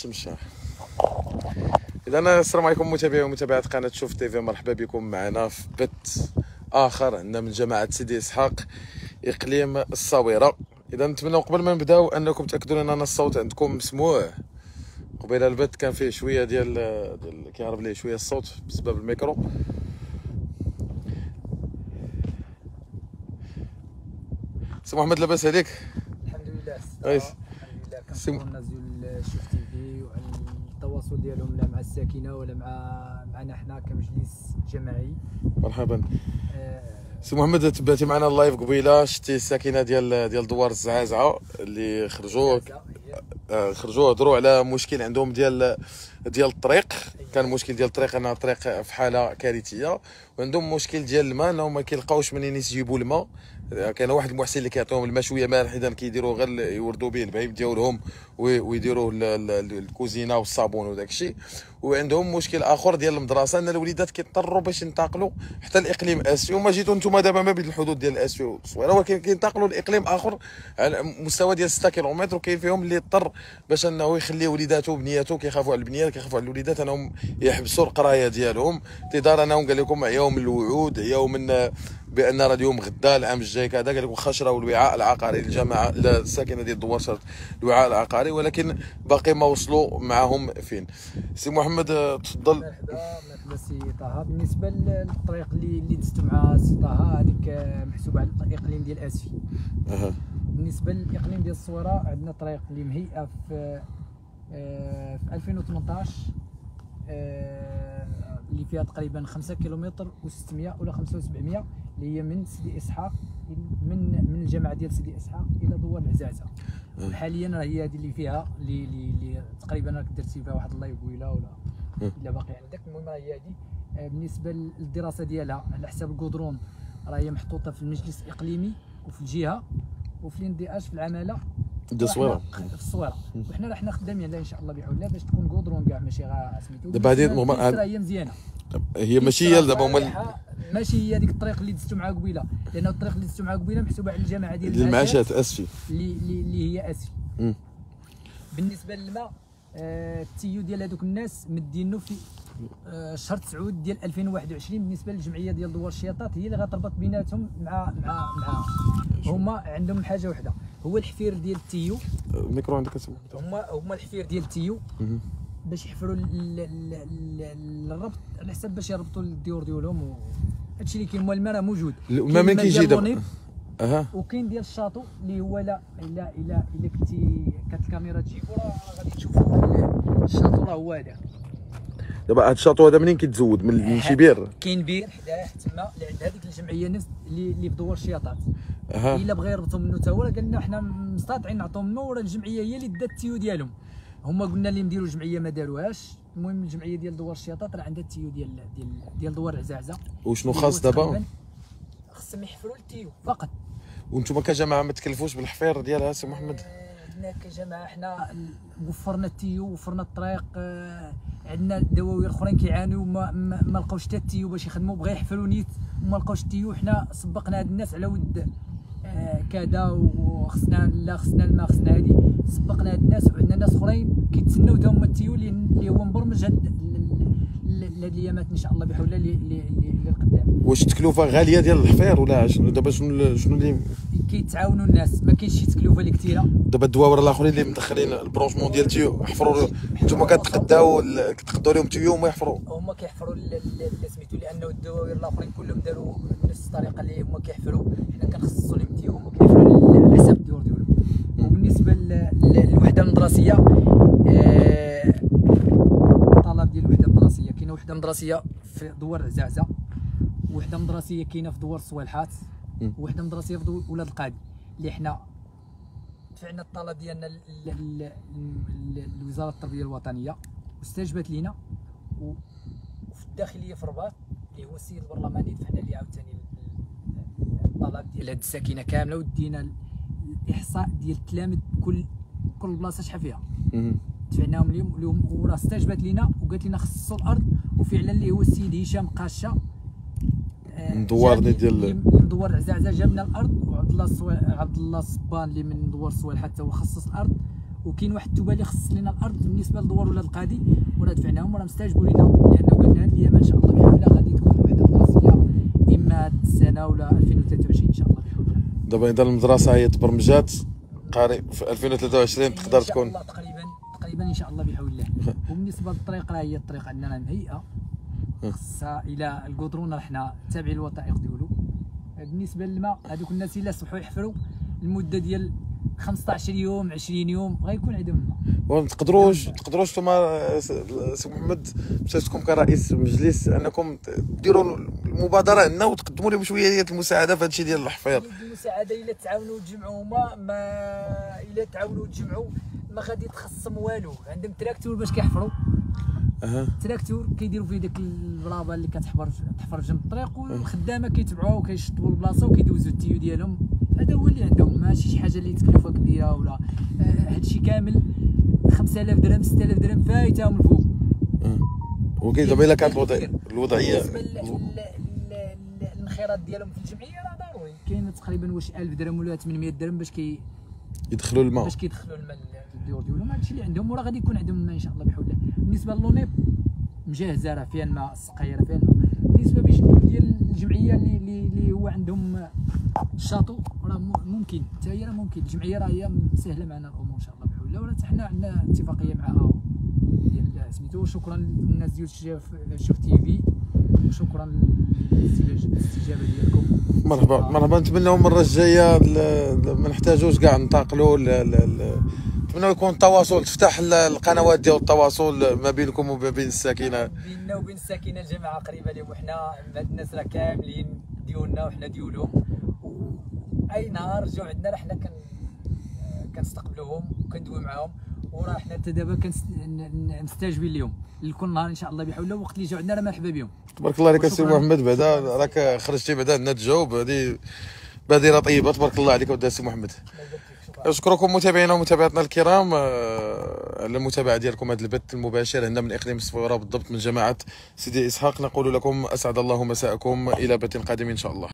الشمشاح. اذا السلام عليكم متابعي ومتابعات قناه شوف تيفي، مرحبا بكم معنا في بث اخر عندنا من جماعه سيدي اسحاق اقليم الصويره. اذا نتمنى قبل ما نبداو انكم تاكدوا ان الصوت عندكم مسموع. قبيله البث كان فيه شويه ديال كيهرب ليه شويه الصوت بسبب الميكرو. سي محمد لاباس عليك؟ الحمد لله. كويس. الحمد لله. كنشكر الناس ديال شوف تيفي وعلى التواصل ديالهم لا مع الساكنه ولا معنا حنا كمجلس جماعي. مرحبا. سي محمد تبعتي معنا اللايف قبيله، شتي الساكنه ديال دوار الزعازعه اللي خرجوا هضروا على مشكل عندهم ديال الطريق. كان مشكل ديال الطريق انها الطريق في حاله كارثيه، وعندهم مشكل ديال الماء انهم ما كيلقاوش منين يجيبوا الماء. كان واحد المحسن اللي كيعطيهم الماء شويه مالح، اذا كيديروا غير يوردوا به البهيم ديالهم ويديروا الكوزينه والصابون وداك الشيء. وعندهم مشكل اخر ديال المدرسه، ان الوليدات كيضطروا باش ينتقلوا حتى الاقليم اسفي، وما جيتوا نتوما دابا ما بين الحدود ديال اسفي والصويره، ولكن كينتقلوا لاقليم اخر على مستوى ديال 6 كيلومتر، وكاين فيهم اللي اضطر باش انه يخلي وليداته وبنياته، كيخافوا على البنيه كيخافوا على الوليدات انهم يحبسوا القرايه ديالهم. الاداره انهم قال لكم عياو من الوعود، عياو من بان راه اليوم غدا العام الجاي كذا، قال لكم خشره الوعاء العقاري للجماعه الساكنه ديال دوار شرط الوعاء العقاري، ولكن باقي ما وصلوا معهم فين. سي محمد تفضل. مرحبا سي طه. بالنسبه للطريق اللي دزتو مع سي طه، هذيك محسوبه على الاقليم ديال اسفي. بالنسبه للاقليم ديال الصويره عندنا طريق اللي مهيئه في 2018 اللي فيها تقريبا 5 كيلومتر و600 ولا 5 و700، اللي هي من سيدي اسحاق من الجامعه ديال سيدي اسحاق الى دوار العزازه. حاليا راه هي هذه اللي فيها اللي تقريبا راك درتي فيها واحد الله يقويله ولا باقي عندك. المهم راه هي هذه. بالنسبه للدراسه ديالها على حساب الكودرون، راه هي محطوطه في المجلس الاقليمي وفي الجهه وفي الانضاج في العماله ديال الصويره في الصويره. وحنا راه حنا خدامين عليها ان شاء الله بحول الله باش تكون كودرون كاع، ماشي غير سميتو. دابا هذه هي مزيانه، هي ماشي هي دابا ماشي هي هذيك الطريق اللي دزتو معها قبيله، لان الطريق اللي دزتو معها قبيله محسوبه على الجماعه ديال المعاشات اسفي اللي هي اسفي. بالنسبه للماء، التيو ديال هذوك الناس مدينو في شهر 9 ديال 2021. بالنسبه للجمعيه ديال دوار الشياطات هي اللي غتربط بيناتهم مع هما عندهم حاجه واحده، هو الحفير ديال التيو. الميكرو عندك اسمع. هما الحفير ديال التيو باش يحفروا الربط على حساب باش يربطوا الديور ديالهم. هادشي اللي كاين. الماء راه موجود، الماء من كيجي دابا؟ وكاين ديال الشاطو اللي هو الا كنتي كانت الكاميرا تجيبو راه غادي تشوفوا الشاطو راه هو هذا. دابا هاد الشاطو هذا منين كيتزود؟ من شي بير؟ كاين بير حداه تما اللي عند هذيك الجمعيه نفس اللي في دوار الشياطات. الا بغى يربطوا منه تا هو، راه قالنا حنا مستطيعين نعطيو منه، وراه الجمعيه هي اللي دات التيو ديالهم. هما قلنا اللي نديروا جمعيه ما داروهاش. المهم الجمعيه ديال دوار الشياطات راه عندها التيو ديال دوار العزازه. وشنو خاص دابا؟ خصهم يحفروا التيو فقط. وانتم كجماعه ما تكلفوش بالحفير ديالها سي محمد؟ عندنا كجماعه حنا وفرنا التيو، وفرنا الطريق. عندنا دواوير اخرين كيعانيو ما لقاوش حتى التيو باش يخدموا، بغا يحفروا نيت وما لقاوش التيو. حنا سبقنا هاد الناس على ود كذا، وخصنا الماء خصنا هادي. سبقنا هاد الناس، وعندنا ناس اخرين كيتسناو تا هما التيو اللي هو مبرمج هاد الايامات ان شاء الله بحول الله اللي القدام. واش التكلفه غاليه ديال الحفير ولا شنو دابا؟ شنو اللي كيتعاونوا الناس؟ ما كاينش شي تكلفه اللي كثيره. دابا الدواور الاخرين اللي مدخلين البرونشمون ديال التيو حفروا، نتوما كتقداو لهم تيو هما يحفروا؟ هما كيحفروا سميتو، لانه الدواوير الاخرين كلهم داروا نفس الطريقه اللي هما كيحفروا. حنا كنخصصوا لهم تيو، هما كيحفروا على حساب الديور ديالهم. وبالنسبه للوحده المدرسيه، الطلب ديال الوحده المدرسيه، كاينه وحده مدرسيه في دوار العزازه، وحده مدرسيه كاينه في دوار الصوالحات، وحده مدرسيه في دوار ولاد القاضي. اللي حنا دفعنا الطلب ديالنا لوزاره التربيه الوطنيه واستجابت لينا. وفي الداخليه في الرباط اللي هو السيد البرلماني دفعنا ليه عاوتاني الطلب ديال هاد الساكنه كامله، ودينا الاحصاء ديال التلاميذ كل بلاصه شحال فيها. دفعناهم اليوم وراه استجابت لينا وقالت لنا خصصوا الارض. وفعلا اللي هو السيد هشام قاشه مدورني ديال مدور العزازه جابنا الارض، وعبد الله الصبان اللي من دوار الصوالحات حتى هو خصص الارض. وكاين واحد التوبه اللي خص لنا الارض بالنسبه للدوار ولا القاضي، وراه دفعناهم وراه مستجبوا لنا، لانه قلنا هاد الايام ان شاء الله بحول الله غادي تكون وحده دراسيه اما هاد السنه ولا 2023 ان شاء الله بحول الله. دابا اذا المدرسه هي تبرمجات قاري في 2023 تقدر تكون ان شاء الله تقريبا ان شاء الله بحول الله. وبالنسبه للطريق راه هي الطريق عندنا مهيئه، خصها الى القدرون حنا تابعين الوثائق ديالو. بالنسبه للماء هذوك الناس الا صبحوا يحفروا المده ديال 15 يوم 20 يوم غيكون عندهم الماء. وما تقدروش نتوما سي محمد بصفتكم كرئيس مجلس انكم ديروا المبادره عندنا وتقدموا لهم شويه ديال المساعده في هذا الشيء ديال الحفيظ. المساعده الا تعاونوا وتجمعوا ما الا تعاونوا وتجمعوا ما غادي تخصم والو. عندهم تراكتور باش كيحفروا، تراكتور كيديروا فيه ديك البلابه اللي كتحفر جنب الطريق، والخدامه كيتبعوها وكيشطبوا البلاصه وكيدوزوا التيو ديالهم. هذا هو اللي عندهم، ماشي شي حاجه اللي تكلفه كبيره ولا هادشي كامل 5000 درهم 6000 درهم فايتهم الفوق. وكاين دابا الا كانت الوضعيه الانخراط ديالهم في الجمعيه راه ضروري، كاين تقريبا واش 1000 درهم ولا 800 درهم باش يدخلوا الماء للديور ديالهم. هادشي اللي عندهم وراه غادي يكون عندهم الماء ان شاء الله بحول الله. بالنسبه للونيب مجهزه راه فيها الماء، السقايه راه فيها الماء. بالنسبه باش ديال الجمعيه اللي هو عندهم الشاطو راه ممكن حتى هي راه ممكن. الجمعيه راه هي مسهله معنا الامور ان شاء الله بحول الله، وراه حنا عندنا اتفاقيه معها ديال سميتو. شكرا للناس ديال شوف تي في، وشكرا للاستجابه ديالكم. مرحبا نتمنوا المره الجايه ما نحتاجوش كاع ننتقلوا نتمنوا يكون التواصل، تفتح القنوات ديال التواصل ما بينكم وما بين الساكنه، بيننا وبين الساكنه الجماعه قريبه لهم، وحنا هاد الناس راه كاملين ديولنا وحنا ديولهم. اي نهار جاو عندنا راه حنا كنستقبلوهم وكندويو معاهم، وراه حنا حتى دابا كنستجيبين لهم لكل نهار ان شاء الله بحول الله. وقت اللي جاو عندنا راه مرحبا بهم. تبارك الله عليك سي محمد، بعدا راك خرجتي بعدا عندنا تجاوب، هذه بادره طيبه تبارك الله عليك ودي سي محمد. اشكركم متابعينا ومتابعاتنا الكرام على المتابعه ديالكم هذا البث المباشر هنا من اقليم الصفيره، بالضبط من جماعه سيدي اسحاق. نقول لكم اسعد الله مساءكم الى بث قادم ان شاء الله.